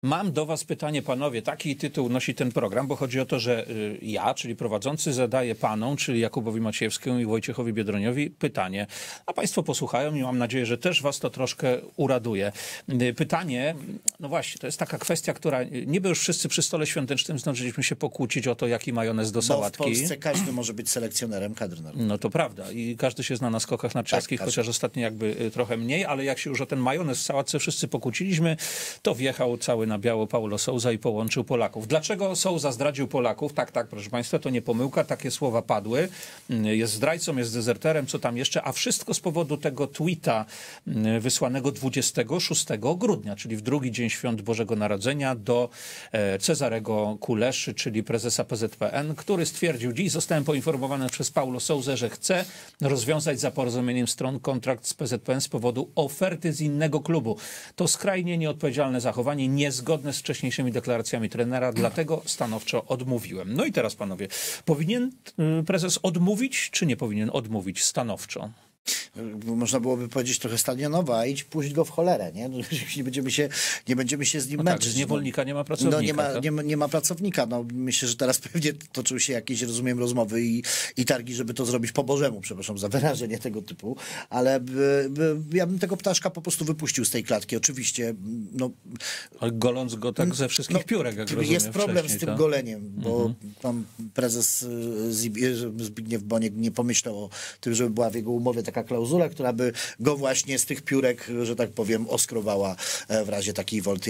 Mam do was pytanie, panowie. Taki tytuł nosi ten program, bo chodzi o to, że ja, czyli prowadzący, zadaję panom, czyli Jakubowi Maciejewskiemu i Wojciechowi Biedroniowi pytanie. A państwo posłuchają i mam nadzieję, że też was to troszkę uraduje. Pytanie, no właśnie, to jest taka kwestia, która niby już wszyscy przy stole świątecznym zdążyliśmy się pokłócić o to, jaki majonez do sałatki. Bo w Polsce każdy może być selekcjonerem kadry narodowej. No to prawda. I każdy się zna na skokach narciarskich, Tak, chociaż ostatnio jakby trochę mniej, ale jak się już o ten majonez w sałatce wszyscy pokłóciliśmy, to wjechał cały na biało Paulo Sousa i połączył Polaków. Dlaczego Sousa zdradził Polaków? Tak, proszę państwa, to nie pomyłka, takie słowa padły. Jest zdrajcą, jest dezerterem, co tam jeszcze, a wszystko z powodu tego tweeta wysłanego 26 grudnia, czyli w drugi dzień świąt Bożego Narodzenia do Cezarego Kuleszy, czyli prezesa PZPN, który stwierdził: dziś zostałem poinformowany przez Paulo Sousę, że chce rozwiązać za porozumieniem stron kontrakt z PZPN z powodu oferty z innego klubu. To skrajnie nieodpowiedzialne zachowanie, niezgodne z wcześniejszymi deklaracjami trenera, dlatego stanowczo odmówiłem. No i teraz, panowie, powinien prezes odmówić, czy nie powinien odmówić stanowczo? Można byłoby powiedzieć trochę stadionowo, a idź puść go w cholerę, nie? No, nie będziemy się z nim męczyć. Tak, z niewolnika nie ma pracownika. Nie ma pracownika. No, myślę, że teraz pewnie toczyły się jakieś, rozumiem, rozmowy i targi, żeby to zrobić po Bożemu, przepraszam za wyrażenie tego typu, ale ja bym tego ptaszka po prostu wypuścił z tej klatki. Oczywiście, no... Ale goląc go tak ze wszystkich piórek, jak rozumiem. Jest problem z tym goleniem, bo pan prezes Zbigniew Boniek nie pomyślał o tym, żeby była w jego umowie taka klauzula, która by go właśnie z tych piórek, że tak powiem, oskrowała w razie takiej wolty,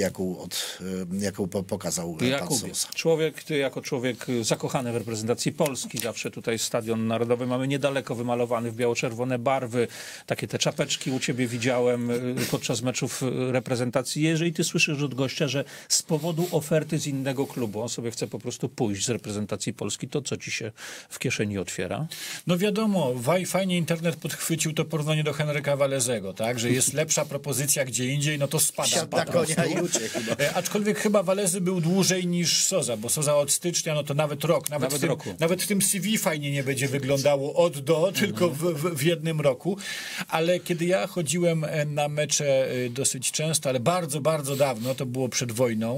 jaką pokazał pan Sousa. Ty jako człowiek zakochany w reprezentacji Polski, zawsze tutaj Stadion Narodowy mamy niedaleko wymalowany w biało-czerwone barwy, takie te czapeczki u ciebie widziałem podczas meczów reprezentacji. Jeżeli ty słyszysz od gościa, że z powodu oferty z innego klubu on sobie chce po prostu pójść z reprezentacji Polski, to co ci się w kieszeni otwiera? No wiadomo, fajnie internet podchwycił to porównanie do Henryka Walezego, tak? Że jest lepsza propozycja gdzie indziej, no to spada. Aczkolwiek chyba Walezy był dłużej niż Sousa, bo Sousa od stycznia, no to nawet rok. Nawet w tym CV fajnie nie będzie wyglądało od do, tylko w jednym roku. Ale kiedy ja chodziłem na mecze dosyć często, ale bardzo, bardzo dawno, to było przed wojną,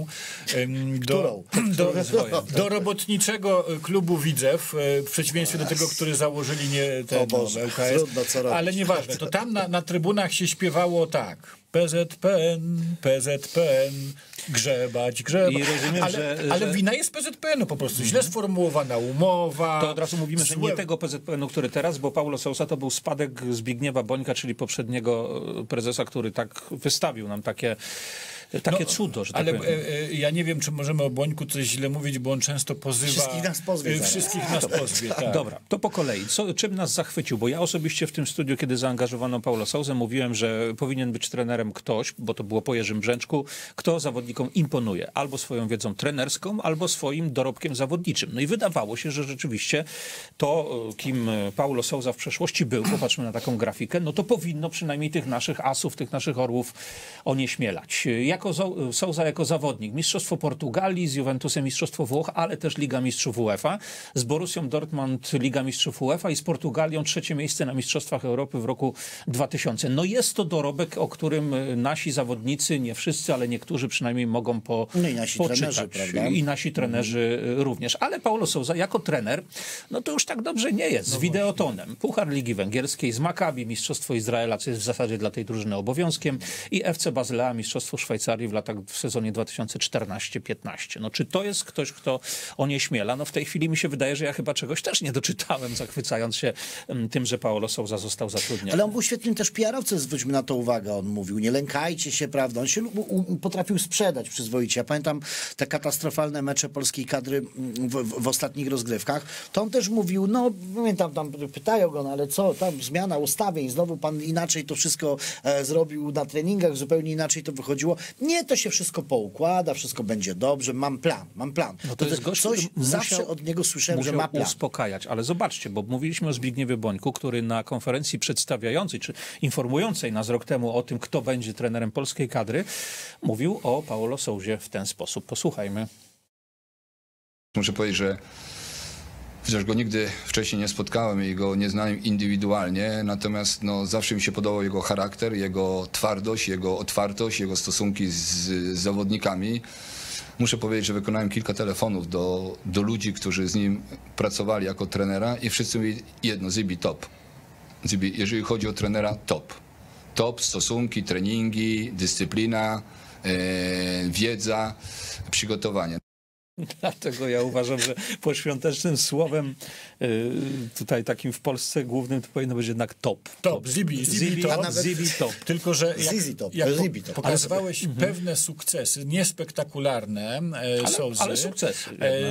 do robotniczego klubu Widzew, w przeciwieństwie do tego, który założyli UKS, ale nieważne, to tam na trybunach się śpiewało tak: PZPN, grzebać. I rozumiem, ale wina jest PZPN-u po prostu. Źle sformułowana umowa. To od razu mówimy, że nie tego PZPN-u, który teraz, bo Paulo Sousa to był spadek Zbigniewa Bońka, czyli poprzedniego prezesa, który tak wystawił nam takie cudo, że tak powiem. Ja nie wiem, czy możemy o Bońku coś źle mówić, bo on często pozywa... Wszystkich nas pozwie. Tak. Dobra, to po kolei. Czym nas zachwycił? Bo ja osobiście w tym studiu, kiedy zaangażowano Paulo Sousę, mówiłem, że powinien być trenerem ktoś, bo to było po Jerzym Brzęczku, kto zawodnikom imponuje. Albo swoją wiedzą trenerską, albo swoim dorobkiem zawodniczym. No i wydawało się, że rzeczywiście to, kim Paulo Sousa w przeszłości był, popatrzmy na taką grafikę, no to powinno przynajmniej tych naszych asów, tych naszych orłów onieśmielać. Sousa jako zawodnik, mistrzostwo Portugalii, z Juventusem mistrzostwo Włoch, ale też Liga Mistrzów UEFA, z Borussią Dortmund Liga Mistrzów UEFA i z Portugalią 3. miejsce na Mistrzostwach Europy w roku 2000. No jest to dorobek, o którym nasi zawodnicy, nie wszyscy, ale niektórzy przynajmniej mogą poczytać. I nasi trenerzy również. Ale Paulo Sousa jako trener, no to już tak dobrze nie jest. Z Videotonem. Puchar Ligi Węgierskiej, z Maccabi mistrzostwo Izraela, co jest w zasadzie dla tej drużyny obowiązkiem, i FC Bazylea mistrzostwo Szwajcarii w sezonie 2014-15. No czy to jest ktoś, kto onieśmiela? No w tej chwili mi się wydaje, że ja chyba czegoś też nie doczytałem, zachwycając się tym, że Paulo Sousa został zatrudniony. Ale on był świetnym też PR-owcem, zwróćmy na to uwagę. On mówił: nie lękajcie się, prawda? On się potrafił sprzedać przyzwoicie. Ja pamiętam te katastrofalne mecze polskiej kadry w ostatnich rozgrywkach. To on też mówił, no pamiętam, tam pytają go, no ale co, tam zmiana ustawień, znowu pan inaczej to wszystko zrobił na treningach, zupełnie inaczej to wychodziło. Nie, to się wszystko poukłada, wszystko będzie dobrze, mam plan. No to jest gość, coś zawsze od niego słyszałem, że ma plan. Uspokajać, ale zobaczcie, bo mówiliśmy o Zbigniewie Bońku, który na konferencji przedstawiającej, czy informującej nas rok temu o tym, kto będzie trenerem polskiej kadry, mówił o Paulo Sousie w ten sposób. Posłuchajmy. Muszę powiedzieć, że Chociaż go nigdy wcześniej nie spotkałem i go nie znałem indywidualnie, natomiast no, zawsze mi się podobał jego charakter, jego twardość, jego otwartość, jego stosunki z zawodnikami. Muszę powiedzieć, że wykonałem kilka telefonów do ludzi, którzy z nim pracowali jako trenera i wszyscy mówili jedno, Zibi top. Zibi, jeżeli chodzi o trenera, top. Top, stosunki, treningi, dyscyplina, wiedza, przygotowanie. Dlatego ja uważam, że poświątecznym słowem tutaj takim w Polsce głównym to powinno być jednak top. Top, Zibi top. Zibi top. Tylko, że jak top. pokazywałeś pewne sukcesy, niespektakularne Sousy, ale sukcesy.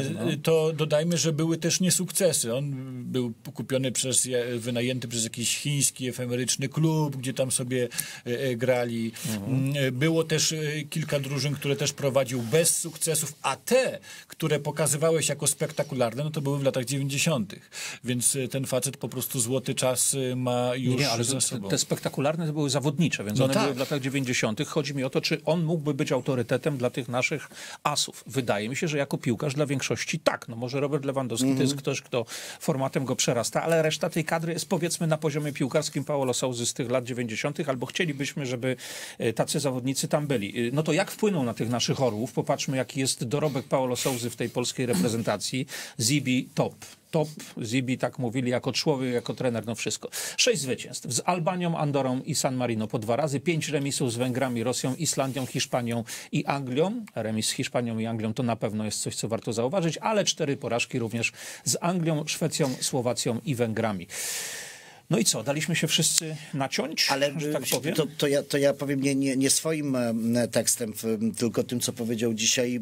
To dodajmy, że były też niesukcesy. On był kupiony wynajęty przez jakiś chiński efemeryczny klub, gdzie tam sobie grali. Było też kilka drużyn, które też prowadził bez sukcesów, a te, które pokazywałeś jako spektakularne, no to były w latach 90. Więc ten facet po prostu złoty czas ma już ale za sobą. Te spektakularne to były zawodnicze, więc one były w latach 90. Chodzi mi o to, czy on mógłby być autorytetem dla tych naszych asów. Wydaje mi się, że jako piłkarz dla większości tak. No może Robert Lewandowski to jest ktoś, kto formatem go przerasta, ale reszta tej kadry jest powiedzmy na poziomie piłkarskim Paulo Sousy z tych lat 90. albo chcielibyśmy, żeby tacy zawodnicy tam byli. No to jak wpłyną na tych naszych orłów? Popatrzmy, jaki jest dorobek Paulo Sousy w tej polskiej reprezentacji. Zibi top. Top, Zibi tak mówili, jako człowiek, jako trener, no wszystko. 6 zwycięstw z Albanią, Andorą i San Marino po 2 razy, 5 remisów z Węgrami, Rosją, Islandią, Hiszpanią i Anglią. Remis z Hiszpanią i Anglią to na pewno jest coś, co warto zauważyć, ale 4 porażki również z Anglią, Szwecją, Słowacją i Węgrami. No i co, daliśmy się wszyscy naciąć, ale że tak powiem? To ja powiem nie swoim tekstem, tylko tym, co powiedział dzisiaj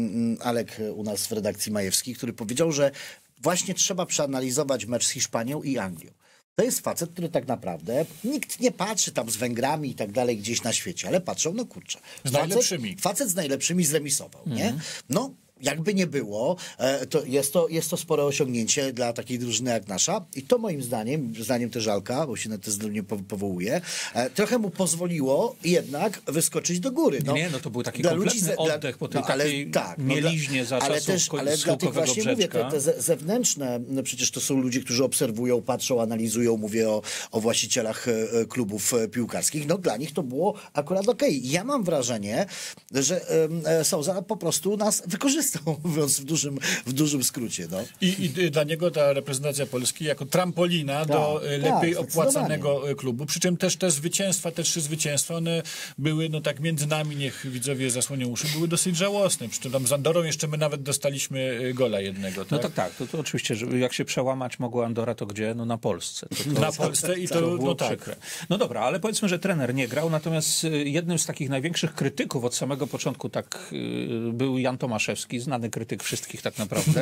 Alek u nas w redakcji Majewskiej, który powiedział, że właśnie trzeba przeanalizować mecz z Hiszpanią i Anglią. To jest facet, który tak naprawdę, nikt nie patrzy tam z Węgrami i tak dalej gdzieś na świecie, ale patrzą, no kurczę. Facet z najlepszymi zremisował, nie? No, jakby nie było, to jest to spore osiągnięcie dla takiej drużyny jak nasza i to moim zdaniem też Alka, bo się na to zdolnie powołuje, trochę mu pozwoliło jednak wyskoczyć do góry. No, nie, no to był taki kompletny oddech po tej takiej mieliźnie za czasów ale dla tych właśnie mówię, te zewnętrzne, no przecież to są ludzie, którzy obserwują, patrzą, analizują, mówię o właścicielach klubów piłkarskich, no dla nich to było akurat okej. Ja mam wrażenie, że Sousa po prostu nas wykorzystał, mówiąc w dużym skrócie. No. I dla niego ta reprezentacja Polski jako trampolina do lepiej opłacanego klubu. Przy czym też te zwycięstwa, te 3 zwycięstwa, one były, no tak między nami, niech widzowie zasłonią uszy, były dosyć żałosne. Przy czym tam z Andorą jeszcze my nawet dostaliśmy gola jednego. Tak? No tak, to oczywiście, że jak się przełamać mogła Andora, to gdzie? No na Polsce. Na Polsce i to było przykre. No dobra, ale powiedzmy, że trener nie grał, natomiast jednym z takich największych krytyków od samego początku tak był Jan Tomaszewski, znany krytyk wszystkich tak naprawdę,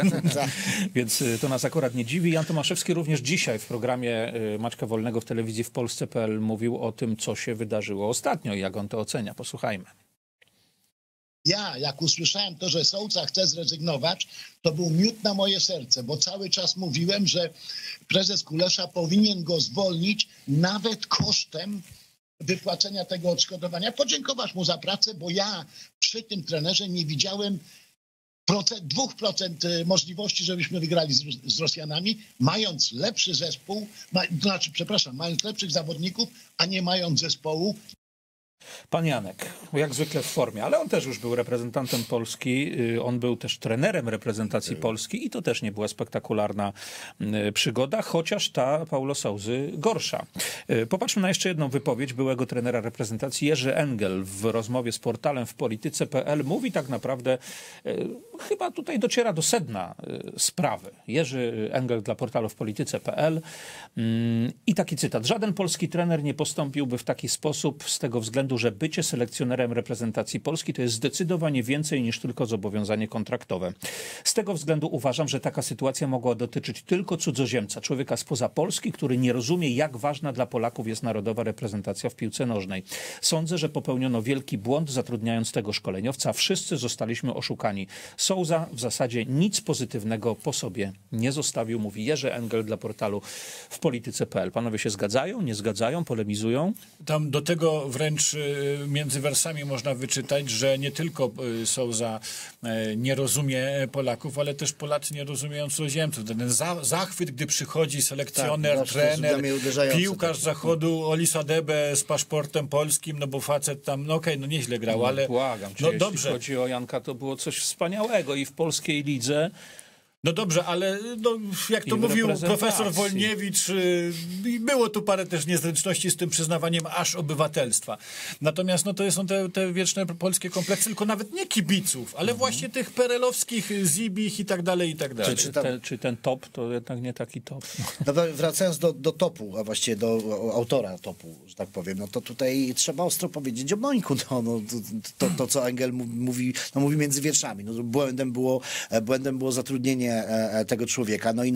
więc to nas akurat nie dziwi. Jan Tomaszewski również dzisiaj w programie Maćka Wolnego w telewizji w Polsce.pl mówił o tym, co się wydarzyło ostatnio i jak on to ocenia. Posłuchajmy. Ja, jak usłyszałem to, że Sousa chce zrezygnować, to był miód na moje serce, bo cały czas mówiłem, że prezes Kulesza powinien go zwolnić nawet kosztem wypłacenia tego odszkodowania. Podziękować mu za pracę, bo ja przy tym trenerze nie widziałem 2% możliwości, żebyśmy wygrali z Rosjanami, mając lepszy zespół, mając lepszych zawodników, a nie mając zespołu. Pan Janek, jak zwykle w formie, ale on też już był reprezentantem Polski, on był też trenerem reprezentacji Polski i to też nie była spektakularna przygoda, chociaż ta Paulo Sousy gorsza. Popatrzmy na jeszcze jedną wypowiedź byłego trenera reprezentacji. Jerzy Engel w rozmowie z portalem w polityce.pl mówi tak naprawdę, chyba tutaj dociera do sedna sprawy. Jerzy Engel dla portalu w polityce.pl i taki cytat. Żaden polski trener nie postąpiłby w taki sposób z tego względu, że bycie selekcjonerem reprezentacji Polski to jest zdecydowanie więcej niż tylko zobowiązanie kontraktowe. Z tego względu uważam, że taka sytuacja mogła dotyczyć tylko cudzoziemca, człowieka spoza Polski, który nie rozumie, jak ważna dla Polaków jest narodowa reprezentacja w piłce nożnej. Sądzę, że popełniono wielki błąd, zatrudniając tego szkoleniowca. Wszyscy zostaliśmy oszukani. Sousa w zasadzie nic pozytywnego po sobie nie zostawił, mówi Jerzy Engel dla portalu w polityce.pl. Panowie się zgadzają, nie zgadzają, polemizują? Tam do tego wręcz między wersami można wyczytać, że nie tylko Sousa nie rozumie Polaków, ale też Polacy nie rozumieją cudzoziemców. Ten zachwyt, gdy przychodzi selekcjoner, trener, piłkarz zachodu Olisa Debe z paszportem polskim, no bo facet tam, no okej, no nieźle grał, ale... Błagam cię, jeśli dobrze. Chodzi o Janka, to było coś wspaniałego i w polskiej lidze. No dobrze, ale no, jak to mówił profesor Wolniewicz, było tu parę też niezręczności z tym przyznawaniem aż obywatelstwa. Natomiast no, to są te wieczne polskie kompleksy, tylko nawet nie kibiców, ale właśnie tych perelowskich, zibich i tak dalej, i tak dalej. Czy ten top to jednak nie taki top? No, wracając do topu, a właściwie do autora topu, że tak powiem, no to tutaj trzeba ostro powiedzieć o Bońku. To co Engel mówi, no, mówi między wierszami. No, błędem było zatrudnienie tego człowieka. No i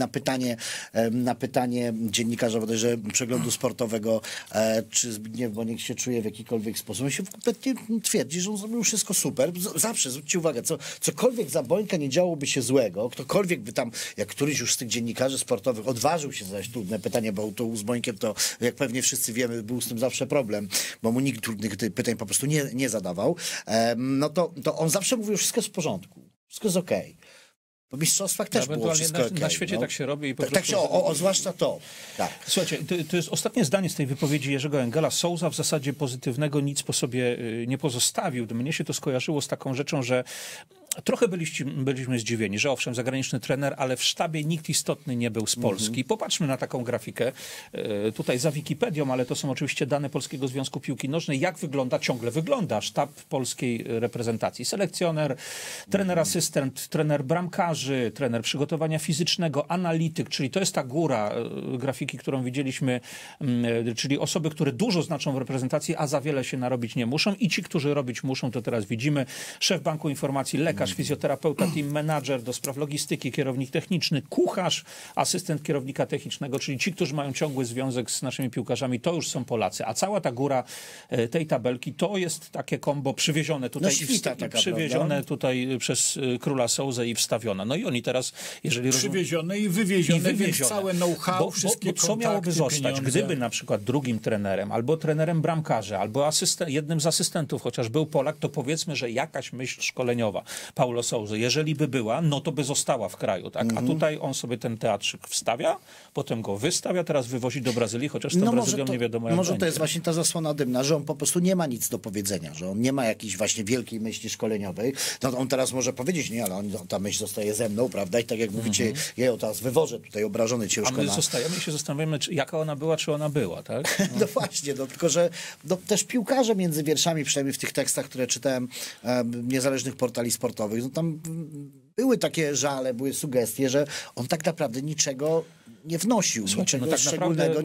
na pytanie dziennikarza bodajże Przeglądu Sportowego, czy Zbigniew Boniek się czuje w jakikolwiek sposób, on się kompletnie twierdzi, że on zrobił wszystko super. Zawsze, zwróćcie uwagę, cokolwiek za Bońka nie działoby się złego, ktokolwiek by tam, jak któryś już z tych dziennikarzy sportowych odważył się zadać trudne pytanie, bo to z Bońkiem to, jak pewnie wszyscy wiemy, był z tym zawsze problem, bo mu nikt trudnych pytań po prostu nie zadawał, no to on zawsze mówił, że wszystko jest w porządku, wszystko jest okej. Po mistrzostwach też było wszystko na świecie tak się robi. I po tak się, zwłaszcza to. Tak. Słuchajcie, to jest ostatnie zdanie z tej wypowiedzi Jerzego Engela. Sousa w zasadzie pozytywnego nic po sobie nie pozostawił. Mnie się to skojarzyło z taką rzeczą, że trochę byliśmy zdziwieni, że owszem, zagraniczny trener, ale w sztabie nikt istotny nie był z Polski. Popatrzmy na taką grafikę tutaj za Wikipedią, ale to są oczywiście dane Polskiego Związku Piłki Nożnej. Jak ciągle wygląda sztab polskiej reprezentacji? Selekcjoner, trener asystent, trener bramkarzy, trener przygotowania fizycznego, analityk, czyli to jest ta góra grafiki, którą widzieliśmy, czyli osoby, które dużo znaczą w reprezentacji, a za wiele się narobić nie muszą i ci, którzy robić muszą, to teraz widzimy. Szef Banku Informacji, lekarz, fizjoterapeuta, team manager do spraw logistyki, kierownik techniczny, kucharz, asystent kierownika technicznego, czyli ci, którzy mają ciągły związek z naszymi piłkarzami, to już są Polacy. A cała ta góra tej tabelki to jest takie kombo przywiezione tutaj, przywiezione tutaj przez króla Sousę i wstawione. No i oni teraz, jeżeli przywiezione i wywiezione, więc całe know-how, wszystkie bo co miałoby zostać, pieniądze. gdyby na przykład drugim trenerem, albo trenerem bramkarzy, albo jednym z asystentów, chociaż był Polak, to powiedzmy, że jakaś myśl szkoleniowa Paulo Sousy, jeżeli by była, no to by została w kraju, tak? A tutaj on sobie ten teatrzyk wstawia, potem go wystawia, teraz wywozi do Brazylii, chociaż z tą Brazylią nie wiadomo jak może będzie. To jest właśnie ta zasłona dymna, że on po prostu nie ma nic do powiedzenia, że on nie ma jakiejś właśnie wielkiej myśli szkoleniowej. No on teraz może powiedzieć, nie, ale ta myśl zostaje ze mną, prawda? I tak jak mówicie, ja ją teraz wywożę tutaj obrażony ciężko. A my zostajemy i się zastanawiamy, jaka ona była, czy ona była, tak? No właśnie, tylko że też piłkarze między wierszami, przynajmniej w tych tekstach, które czytałem niezależnych portali sportowych, no tam były takie żale, były sugestie, że on tak naprawdę niczego nie wnosił, niczego tak szczególnego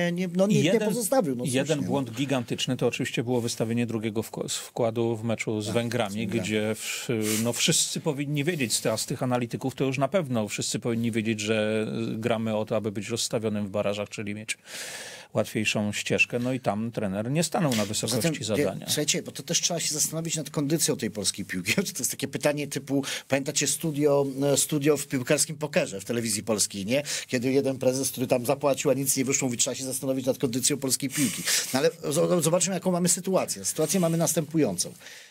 nie pozostawił. No, jeden błąd gigantyczny to oczywiście było wystawienie drugiego wkładu w meczu z Węgrami, gdzie wszyscy powinni wiedzieć, z tych analityków to już na pewno wszyscy powinni wiedzieć, że gramy o to, aby być rozstawionym w barażach, czyli mieć łatwiejszą ścieżkę. No i tam trener nie stanął na wysokości zadania. Słuchajcie, bo to też trzeba się zastanowić nad kondycją tej polskiej piłki. To jest takie pytanie typu, pamiętacie studio w piłkarskim pokerze w telewizji polskiej, nie? Kiedy jeden prezes, który tam zapłacił, a nic nie wyszło, mówi, trzeba się zastanowić nad kondycją polskiej piłki. No ale zobaczmy, jaką mamy sytuację. Sytuację mamy następującą.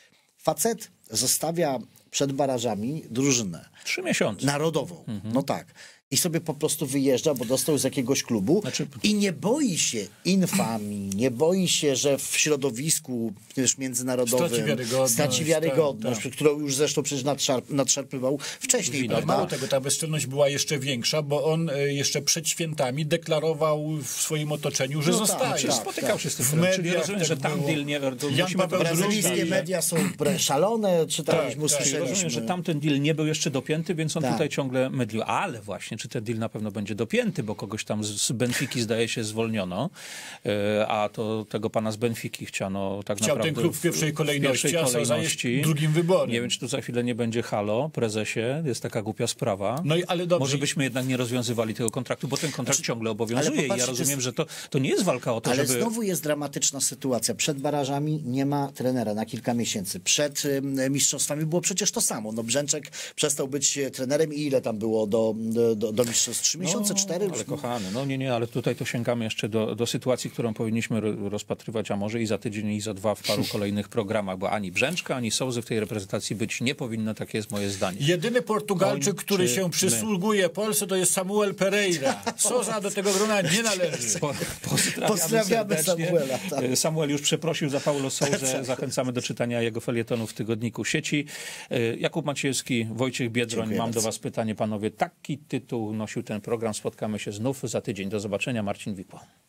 Facet zostawia przed barażami drużynę. 3 miesiące. Narodową. No tak. I sobie po prostu wyjeżdża, bo dostał z jakiegoś klubu i nie boi się infamii, nie boi się, że w środowisku międzynarodowym straci wiarygodność, którą już zresztą przecież nadszarpywał wcześniej. Mało tego, ta bezczelność była jeszcze większa, bo on jeszcze przed świętami deklarował w swoim otoczeniu, że zostaje. Spotykał się z tym. Czyli rozumiem, że tam deal nie... Brazylijskie media są szalone, czytaliśmy, usłyszeliśmy. Rozumiem, że tamten deal nie był jeszcze dopięty, więc on tutaj ciągle mydlił. Ale właśnie, czy ten deal na pewno będzie dopięty, bo kogoś tam z Benfiki zdaje się zwolniono, a to tego pana z Benfiki chciano tak naprawdę... ten klub w pierwszej kolejności, a Sousa jest drugim wyborem. Nie wiem, czy tu za chwilę nie będzie halo, prezesie, jest taka głupia sprawa. No i ale dobrze. Może byśmy jednak nie rozwiązywali tego kontraktu, bo ten kontrakt ciągle obowiązuje i ja rozumiem, że to nie jest walka o to, ale znowu jest dramatyczna sytuacja. Przed barażami nie ma trenera na kilka miesięcy. Przed mistrzostwami było przecież to samo. No Brzęczek przestał być trenerem i ile tam było do mistrzostw 3 miesiące, 4? Ale kochany, no nie, ale tutaj to sięgamy jeszcze do sytuacji, którą powinniśmy rozpatrywać, a może i za tydzień, i za 2 w paru kolejnych programach, bo ani Brzęczka, ani Souzy w tej reprezentacji być nie powinno, takie jest moje zdanie. Jedyny Portugalczyk, który się przysługuje Polsce, to jest Samuel Pereira. Souza do tego grona nie należy. Pozdrawiamy Samuela. Tak. Samuel już przeprosił za Paulo Souzę. Zachęcamy do czytania jego felietonów w tygodniku Sieci. Jakub Maciejewski, Wojciech Biedroń. Dziękuję Mam bardzo. do was pytanie, panowie. Taki tytuł nosił ten program. Spotkamy się znów za tydzień. Do zobaczenia. Marcin Wikła.